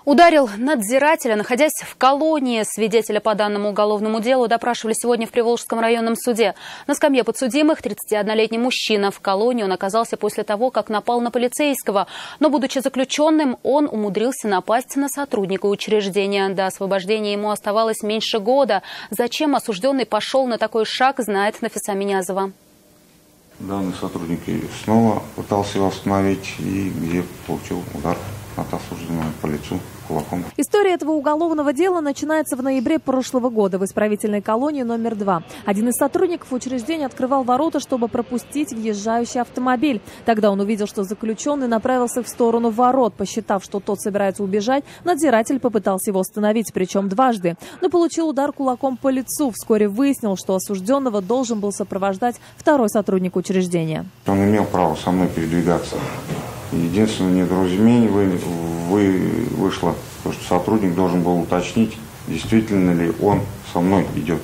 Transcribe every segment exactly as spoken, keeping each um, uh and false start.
Ударил надзирателя, находясь в колонии. Свидетеля по данному уголовному делу допрашивали сегодня в Приволжском районном суде. На скамье подсудимых тридцатиоднолетний мужчина. В колонии он оказался после того, как напал на полицейского. Но, будучи заключенным, он умудрился напасть на сотрудника учреждения. До освобождения ему оставалось меньше года. Зачем осужденный пошел на такой шаг, знает Нафиса Минязова. Данный сотрудник снова пытался его остановить, и где получил удар от осужденного по лицу кулаком. История этого уголовного дела начинается в ноябре прошлого года в исправительной колонии номер два. Один из сотрудников учреждения открывал ворота, чтобы пропустить въезжающий автомобиль. Тогда он увидел, что заключенный направился в сторону ворот. Посчитав, что тот собирается убежать, надзиратель попытался его остановить, причем дважды. Но получил удар кулаком по лицу. Вскоре выяснил, что осужденного должен был сопровождать второй сотрудник учреждения. Он имел право со мной передвигаться. Единственное недоразумение вы, вы, вышло, то, что сотрудник должен был уточнить, действительно ли он со мной идет.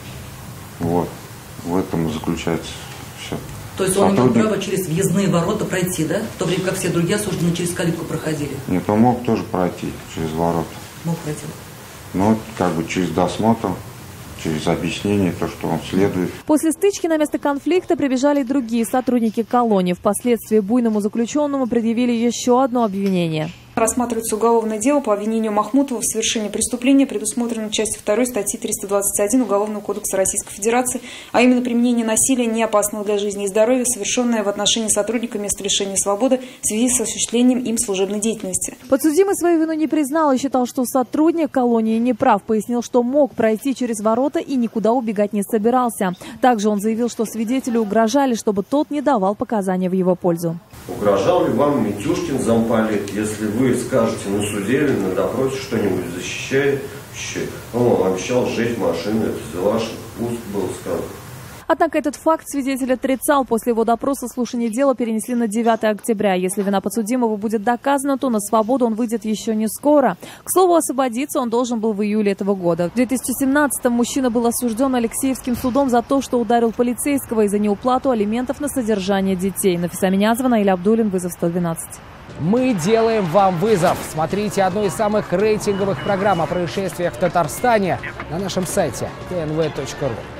Вот. В этом заключается все. То есть он сотрудник... имел право через въездные ворота пройти, да? В то время как все другие осужденные через калитку проходили? Нет, он мог тоже пройти через ворота. Мог пройти. Но как бы через досмотр, через объяснение, то, что он следует. После стычки на место конфликта прибежали и другие сотрудники колонии. Впоследствии буйному заключенному предъявили еще одно обвинение. Рассматривается уголовное дело по обвинению Махмутова в совершении преступления, предусмотренного частью второй статьи триста двадцать один Уголовного кодекса Российской Федерации, а именно применение насилия, не опасного для жизни и здоровья, совершенное в отношении сотрудника места лишения свободы в связи с осуществлением им служебной деятельности. Подсудимый свою вину не признал и считал, что сотрудник колонии не прав. Пояснил, что мог пройти через ворота и никуда убегать не собирался. Также он заявил, что свидетелю угрожали, чтобы тот не давал показания в его пользу. Угрожал ли вам Митюшкин замполит, если вы скажете на суде или на допросе что-нибудь защищающее? Он вам обещал сжечь машину, это из ваших уст было сказано. Однако этот факт свидетель отрицал. После его допроса слушание дела перенесли на девятое октября. Если вина подсудимого будет доказана, то на свободу он выйдет еще не скоро. К слову, освободиться он должен был в июле этого года. В две тысячи семнадцатом мужчина был осужден Алексеевским судом за то, что ударил полицейского и за неуплату алиментов на содержание детей. Нафиса Минязова, Наиль Абдуллин, вызов сто двенадцать. Мы делаем вам вызов. Смотрите одну из самых рейтинговых программ о происшествиях в Татарстане на нашем сайте тэ эн вэ точка ру.